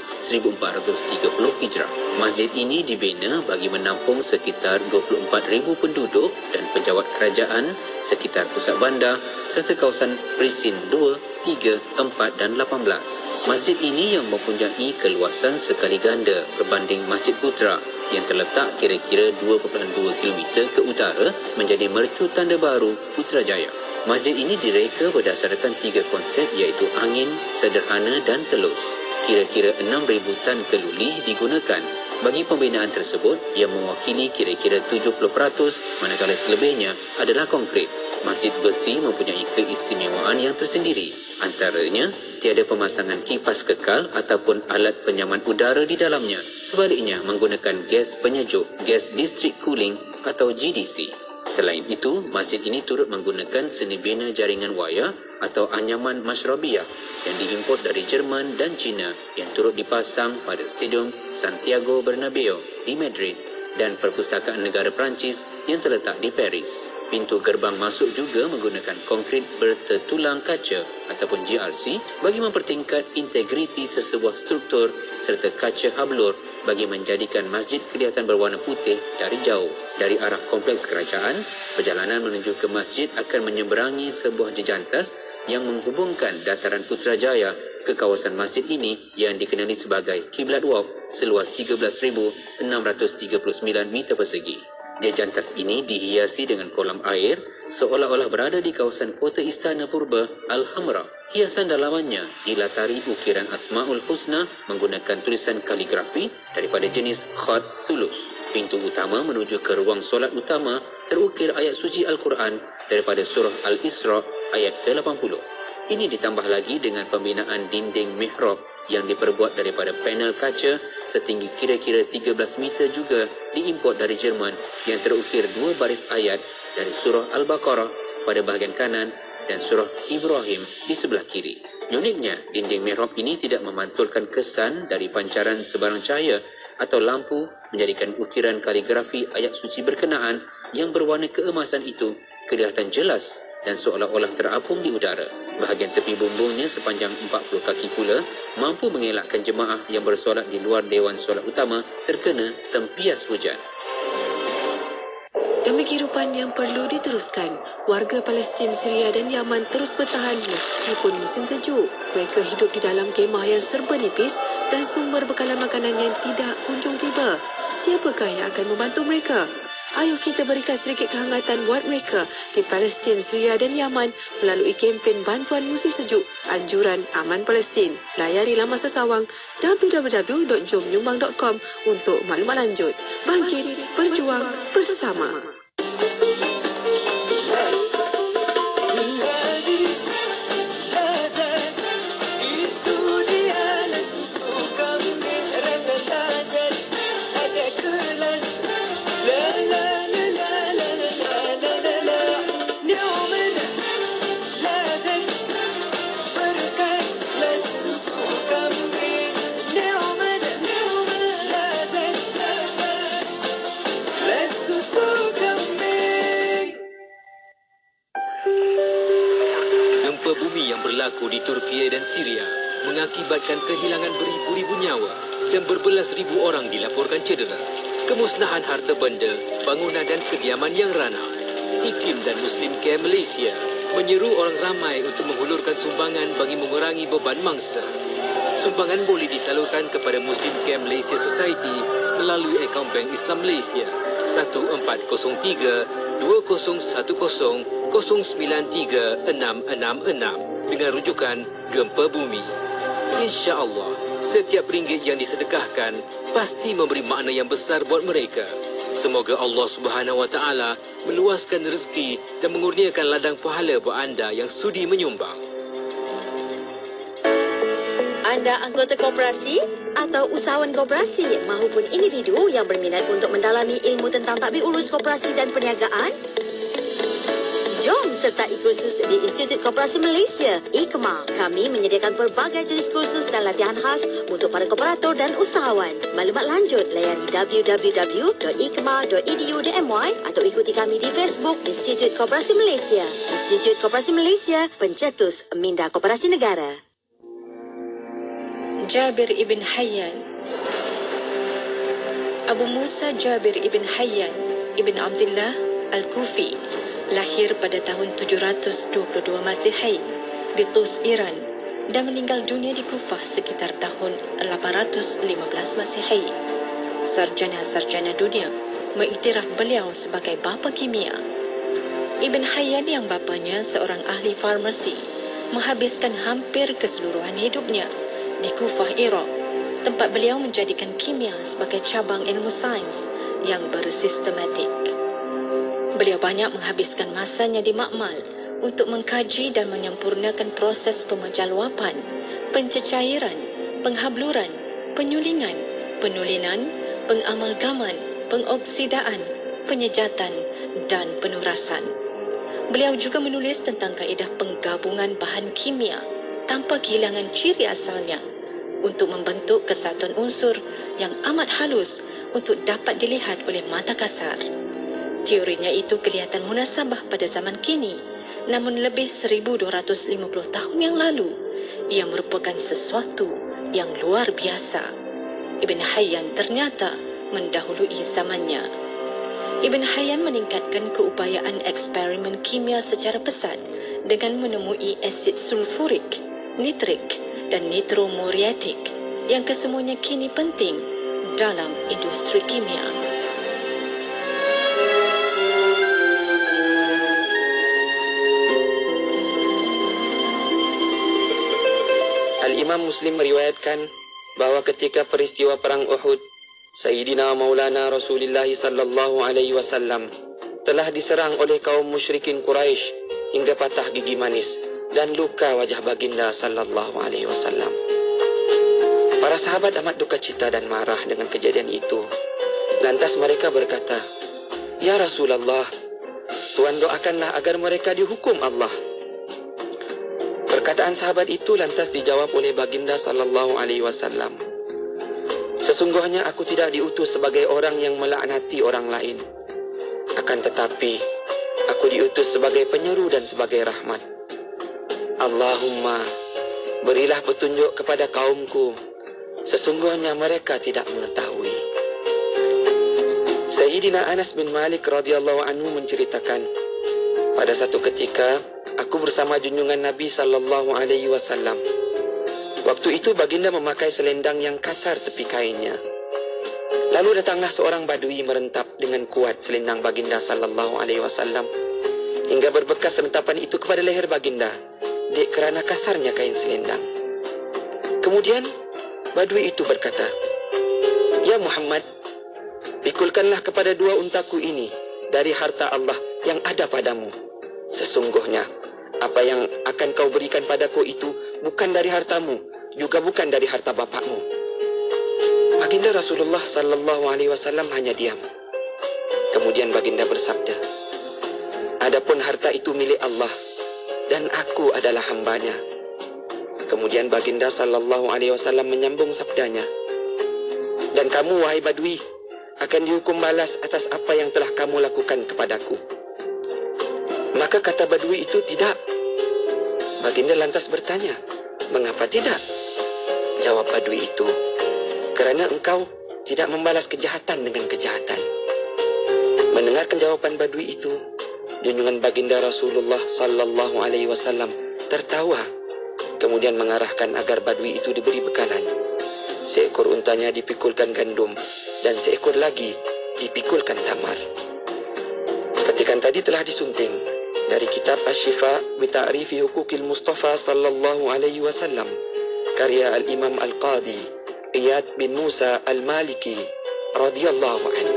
1430 Hijrah. Masjid ini dibina bagi menampung sekitar 24,000 penduduk dan penjawat kerajaan sekitar pusat bandar serta kawasan Presin 2, 3, 4 dan 18. Masjid ini yang mempunyai keluasan sekali ganda berbanding Masjid Putra yang terletak kira-kira 2.2 km ke utara menjadi mercu tanda baru Putrajaya. Masjid ini direka berdasarkan 3 konsep iaitu angin, sederhana dan telus. Kira-kira 6,000 tan keluli digunakan. Bagi pembinaan tersebut, ia mewakili kira-kira 70%, manakala selebihnya adalah konkrit. Masjid Besi mempunyai keistimewaan yang tersendiri. Antaranya, tiada pemasangan kipas kekal ataupun alat penyaman udara di dalamnya. Sebaliknya, menggunakan gas penyejuk, gas district cooling atau GDC. Selain itu, masjid ini turut menggunakan seni bina jaringan wayar atau anyaman masyrabiyah yang diimport dari Jerman dan China yang turut dipasang pada Stadium Santiago Bernabeu di Madrid dan Perpustakaan Negara Perancis yang terletak di Paris. Pintu gerbang masuk juga menggunakan konkrit bertertulang kaca ataupun GRC bagi mempertingkat integriti sesebuah struktur serta kaca hablur bagi menjadikan masjid kelihatan berwarna putih dari jauh. Dari arah kompleks kerajaan, perjalanan menuju ke masjid akan menyeberangi sebuah jejantas yang menghubungkan dataran Putrajaya ke kawasan masjid ini yang dikenali sebagai Kiblat Walk seluas 13,639 meter persegi. Jejantas ini dihiasi dengan kolam air seolah-olah berada di kawasan kota istana purba Al-Hamra. Hiasan dalamannya dilatari ukiran Asmaul Husna menggunakan tulisan kaligrafi daripada jenis khat thulus. Pintu utama menuju ke ruang solat utama terukir ayat suci Al-Quran daripada surah Al-Isra ayat ke-80. Ini ditambah lagi dengan pembinaan dinding mihrab yang diperbuat daripada panel kaca setinggi kira-kira 13 meter juga diimport dari Jerman yang terukir 2 baris ayat dari surah Al-Baqarah pada bahagian kanan dan surah Ibrahim di sebelah kiri. Uniknya, dinding mihrab ini tidak memantulkan kesan dari pancaran sebarang cahaya atau lampu menjadikan ukiran kaligrafi ayat suci berkenaan yang berwarna keemasan itu kelihatan jelas dan seolah-olah terapung di udara. Bahagian tepi bumbungnya sepanjang 40 kaki pula mampu mengelakkan jemaah yang bersolat di luar Dewan Solat Utama terkena tempias hujan. Demi kehidupan yang perlu diteruskan, warga Palestin, Syria dan Yaman terus bertahan meskipun musim sejuk. Mereka hidup di dalam kemah yang serba nipis dan sumber bekalan makanan yang tidak kunjung tiba. Siapakah yang akan membantu mereka? Ayuh kita berikan sedikit kehangatan buat mereka di Palestin, Syria dan Yaman melalui kempen bantuan musim sejuk Anjuran Aman Palestin. Layari laman sesawang www.jomnyumbang.com untuk maklumat lanjut. Bangkit, berjuang bersama. Di Turki dan Syria mengakibatkan kehilangan beribu-ribu nyawa dan berbelas ribu orang dilaporkan cedera. Kemusnahan harta benda, bangunan dan kediaman yang ranah. IKIM dan Muslim Care Malaysia menyeru orang ramai untuk menghulurkan sumbangan bagi mengurangi beban mangsa. Sumbangan boleh disalurkan kepada Muslim Care Malaysia Society melalui akaun Bank Islam Malaysia 1403 2010 093666 dengan rujukan Gempa Bumi. Insya-Allah, setiap ringgit yang disedekahkan pasti memberi makna yang besar buat mereka. Semoga Allah Subhanahu Wa Taala meluaskan rezeki dan mengurniakan ladang pahala buat anda yang sudi menyumbang. Anda anggota koperasi atau usahawan koperasi mahupun individu yang berminat untuk mendalami ilmu tentang tadbir urus koperasi dan perniagaan? Jom sertai kursus di Institut Koperasi Malaysia, IKMA. Kami menyediakan pelbagai jenis kursus dan latihan khas untuk para kooperator dan usahawan. Maklumat lanjut layari www.ikma.edu.my atau ikuti kami di Facebook Institut Koperasi Malaysia. Institut Koperasi Malaysia, pencetus minda koperasi negara. Jabir ibn Hayyan. Abu Musa Jabir ibn Hayyan ibn Abdullah Al-Kufi lahir pada tahun 722 Masihi di Tus, Iran dan meninggal dunia di Kufah sekitar tahun 815 Masihi. Sarjana-sarjana dunia mengiktiraf beliau sebagai bapa kimia. Ibn Hayyan yang bapanya seorang ahli farmasi menghabiskan hampir keseluruhan hidupnya di Kufah, Iraq, tempat beliau menjadikan kimia sebagai cabang ilmu sains yang bersistematik. Beliau banyak menghabiskan masanya di makmal untuk mengkaji dan menyempurnakan proses pemecah luapan, pencecairan, penghabluran, penyulingan, penulinan, pengamalgaman, pengoksidaan, penyejatan dan penurasan. Beliau juga menulis tentang kaedah penggabungan bahan kimia tanpa kehilangan ciri asalnya untuk membentuk kesatuan unsur yang amat halus untuk dapat dilihat oleh mata kasar. Teorinya itu kelihatan munasabah pada zaman kini, namun lebih 1250 tahun yang lalu, ia merupakan sesuatu yang luar biasa. Ibn Hayyan ternyata mendahului zamannya. Ibn Hayyan meningkatkan keupayaan eksperimen kimia secara pesat dengan menemui asid sulfurik, nitrik dan nitromuriatik yang kesemuanya kini penting dalam industri kimia. Al-Imam Muslim meriwayatkan bahawa ketika peristiwa perang Uhud, Sayyidina Maulana Rasulullah sallallahu alaihi wasallam telah diserang oleh kaum musyrikin Quraisy hingga patah gigi manis dan luka wajah baginda sallallahu alaihi wasallam. Para sahabat amat duka cita dan marah dengan kejadian itu. Lantas mereka berkata, "Ya Rasulullah, Tuhan doakanlah agar mereka dihukum Allah." Perkataan sahabat itu lantas dijawab oleh baginda sallallahu alaihi wasallam, "Sesungguhnya aku tidak diutus sebagai orang yang melaknati orang lain. Akan tetapi, aku diutus sebagai penyeru dan sebagai rahmat. Allahumma, berilah petunjuk kepada kaumku. Sesungguhnya mereka tidak mengetahui." Sayyidina Anas bin Malik radhiyallahu anhu menceritakan, pada satu ketika aku bersama junjungan Nabi sallallahu alaihi wasallam. Waktu itu baginda memakai selendang yang kasar tepi kainnya. Lalu datanglah seorang badui merentap dengan kuat selendang baginda sallallahu alaihi wasallam hingga berbekas rentapan itu kepada leher baginda kerana kasarnya kain selendang. Kemudian badui itu berkata, "Ya Muhammad, pikulkanlah kepada dua untaku ini dari harta Allah yang ada padamu. Sesungguhnya apa yang akan kau berikan padaku itu bukan dari hartamu, juga bukan dari harta bapakmu." Baginda Rasulullah sallallahu alaihi wasallam hanya diam. Kemudian baginda bersabda, "Adapun harta itu milik Allah dan aku adalah hambanya." Kemudian baginda sallallahu alaihi wasallam menyambung sabdanya, "Dan kamu wahai badui akan dihukum balas atas apa yang telah kamu lakukan kepadaku." Maka kata badui itu, "Tidak." Baginda lantas bertanya, "Mengapa tidak?" Jawab badui itu, "Kerana engkau tidak membalas kejahatan dengan kejahatan." Mendengarkan jawaban badui itu, junjungan baginda Rasulullah sallallahu alaihi wasallam tertawa, kemudian mengarahkan agar badui itu diberi bekalan. Seekor untanya dipikulkan gandum dan seekor lagi dipikulkan tamar. Petikan tadi telah disunting dari kitab Asy-Syifa bi Ta'rifi Huquqil Mustafa sallallahu alaihi wasallam, karya Al-Imam Al-Qadhi Iyad bin Musa Al-Maliki radhiyallahu anhu.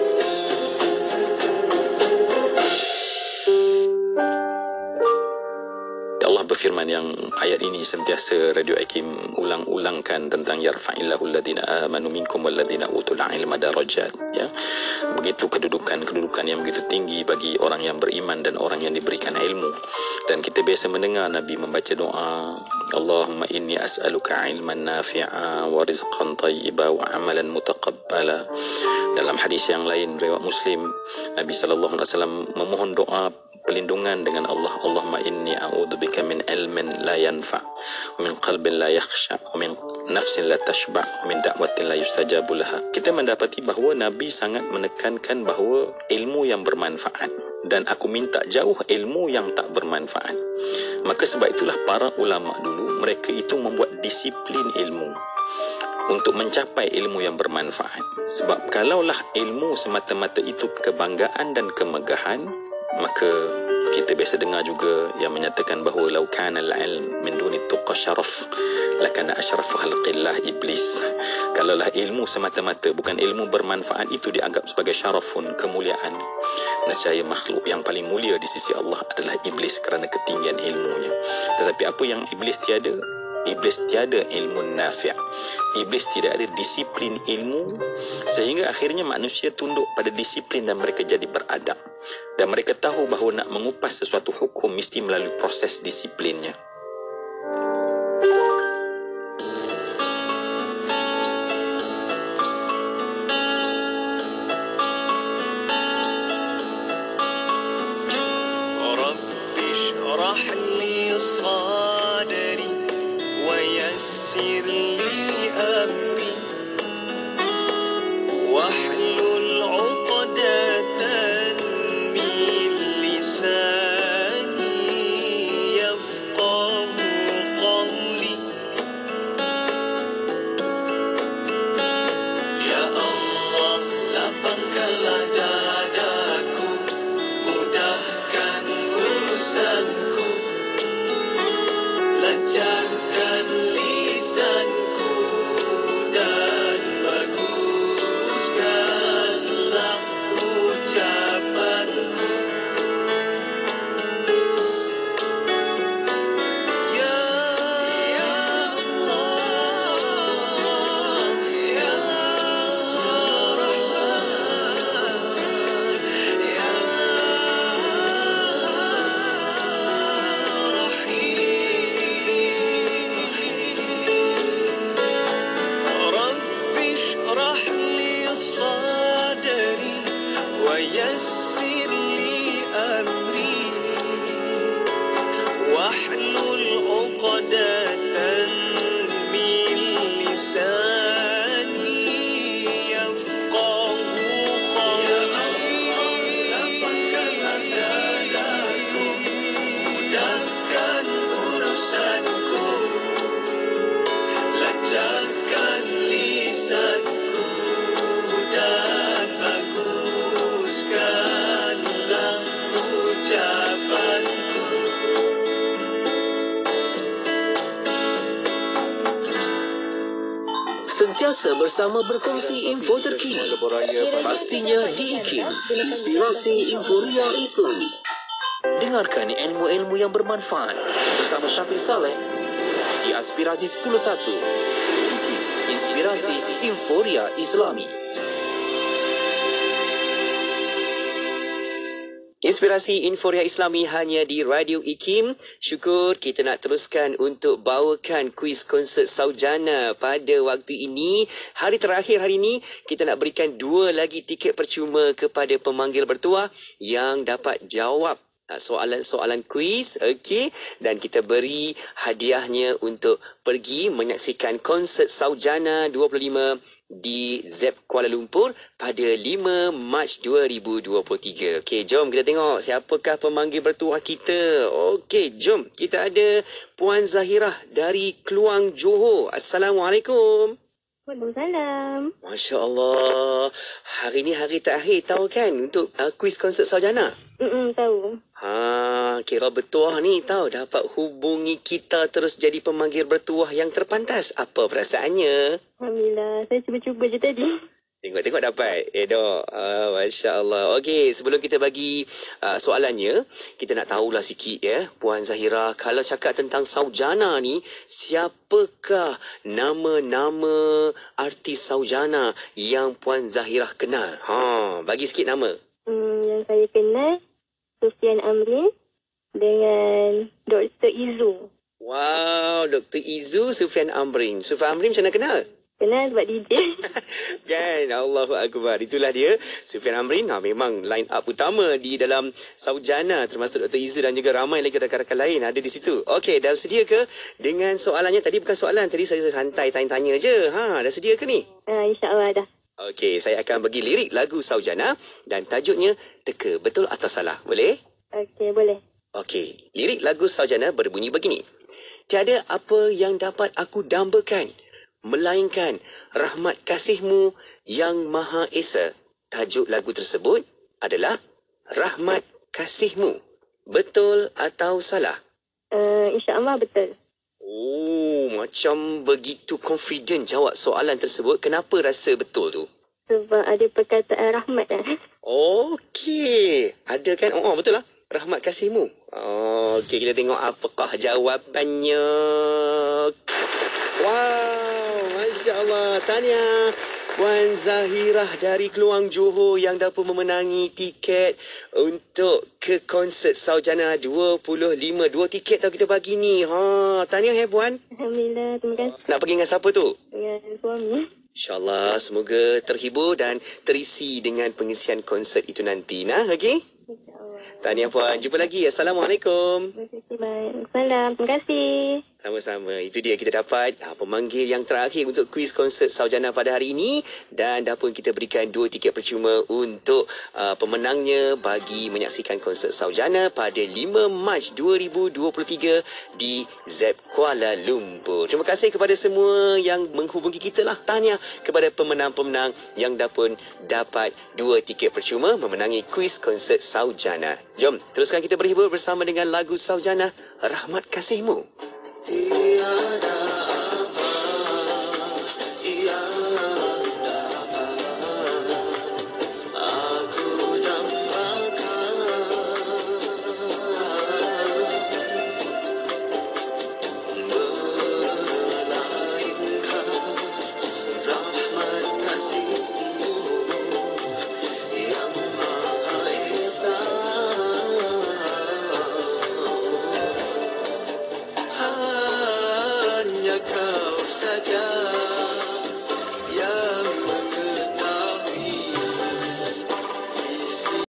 Allah berfirman yang ayat ini sentiasa Radio Hakim ulang-ulangkan tentang yarfa'illahu alladhina amanu minkum walladhina utul ilma darajat, ya. begitu kedudukan yang begitu tinggi bagi orang yang beriman dan orang yang diberikan ilmu. Dan kita biasa mendengar Nabi membaca doa, Allahumma inni as'aluka ilman nafi'a wa rizqan tayyiba wa amalan mutaqabbala. Dalam hadis yang lain riwayat Muslim, Nabi SAW memohon doa pelindungan dengan Allah. Allahumma inni a'udzubika min ilmin la yanfa' wa min qalbin la yakhsha wa min nafsin la tashba' wa min da'watin la yustajabu laha. Kita mendapati bahawa Nabi sangat menekankan bahawa ilmu yang bermanfaat, dan aku minta jauh ilmu yang tak bermanfaat. Maka sebab itulah para ulama dulu, mereka itu membuat disiplin ilmu untuk mencapai ilmu yang bermanfaat. Sebab kalaulah ilmu semata-mata itu kebanggaan dan kemegahan, maka kita biasa dengar juga yang menyatakan bahawa lau kana al-ilm min duni tuqa syaraf lakana asyrafu khalqillah iblis. Kalaulah ilmu semata-mata bukan ilmu bermanfaat itu dianggap sebagai syarafun, kemuliaan, nescaya makhluk yang paling mulia di sisi Allah adalah iblis kerana ketinggian ilmunya. Tetapi apa yang iblis tiada? Iblis tiada ilmu nafi'. Iblis tidak ada disiplin ilmu, sehingga akhirnya manusia tunduk pada disiplin dan mereka jadi beradab. Dan mereka tahu bahawa nak mengupas sesuatu hukum mesti melalui proses disiplinnya. Sentiasa bersama berkongsi info terkini. Pastinya di IKIM, Inspirasi Inforia Islami. Dengarkan ilmu-ilmu yang bermanfaat bersama Syafiq Saleh di Aspirasi 101. IKIM, Inspirasi Inforia Islami. Inspirasi Inforia Islami hanya di Radio IKIM. Syukur kita nak teruskan untuk bawakan kuis konsert Saujana pada waktu ini. Hari terakhir hari ini, kita nak berikan 2 lagi tiket percuma kepada pemanggil bertuah yang dapat jawab soalan-soalan kuis. Okey, dan kita beri hadiahnya untuk pergi menyaksikan konsert Saujana 25 di ZEP Kuala Lumpur pada 5 Mac 2023. Okey, jom kita tengok siapakah pemanggil bertuah kita. Okey, jom. Kita ada Puan Zahirah dari Kluang, Johor. Assalamualaikum. Waalaikumsalam. Masya Allah. Hari ni hari terakhir tahu kan untuk kuis konsert Saujana? Tahu. Kira bertuah ni tahu dapat hubungi kita terus jadi pemanggil bertuah yang terpantas. Apa perasaannya? Alhamdulillah. Saya cuba-cuba je tadi. Tengok-tengok dapat. Dok. Masya Allah. Okey, sebelum kita bagi soalannya, kita nak tahulah sikit ya, Puan Zahira, kalau cakap tentang Saujana ni, siapakah nama-nama artis Saujana yang Puan Zahira kenal? Bagi sikit nama. Yang saya kenal, Sufian Amrin dengan Dr. Izu. Wow, Dr. Izu, Sufian Amrin. Sufian Amrin macam mana kenal? Kenal sebab DJ. Kan, Allahu Akbar. Itulah dia, Sufian Amrin. Memang line up utama di dalam Saujana, termasuk Dr. Izu dan juga ramai lagi rakan-rakan lain ada di situ. Okey, dah sedia ke dengan soalannya? Tadi bukan soalan, tadi saya santai tanya-tanya je. Dah sedia ke ni? InsyaAllah dah. Okey, saya akan bagi lirik lagu Saujana dan tajuknya teka betul atau salah. Boleh? Okey, boleh. Okey, lirik lagu Saujana berbunyi begini. Tiada apa yang dapat aku dambakan melainkan rahmat kasihmu yang Maha Esa. Tajuk lagu tersebut adalah Rahmat Kasihmu. Betul atau salah? InsyaAllah betul. Macam begitu confident jawab soalan tersebut. Kenapa rasa betul tu? Sebab ada perkataan rahmat kan. Okey. Ada kan? Betul lah. Rahmat kasihmu. Okey, kita tengok apakah jawapannya. Wow, Masya Allah. Tahniah Puan Zahirah dari Keluang Johor yang dapat memenangi tiket untuk ke konsert Saujana 25. 2 tiket tau kita bagi ni. Tahniah Puan. Alhamdulillah, terima kasih. Nak pergi dengan siapa tu? Dengan suami. InsyaAllah, semoga terhibur dan terisi dengan pengisian konsert itu nanti. Okey? Tahniah Puan. Jumpa lagi. Assalamualaikum. Salam. Terima kasih. Sama-sama. Itu dia, kita dapat pemanggil yang terakhir untuk kuis konsert Saujana pada hari ini. Dan dah pun kita berikan 2 tiket percuma untuk pemenangnya bagi menyaksikan konsert Saujana pada 5 Mac 2023 di ZEP Kuala Lumpur. Terima kasih kepada semua yang menghubungi kita lah. Tahniah kepada pemenang-pemenang yang dah pun dapat 2 tiket percuma memenangi kuis konsert Saujana. Jom, teruskan kita berhibur bersama dengan lagu Saujana, Rahmat Kasihmu. Tiada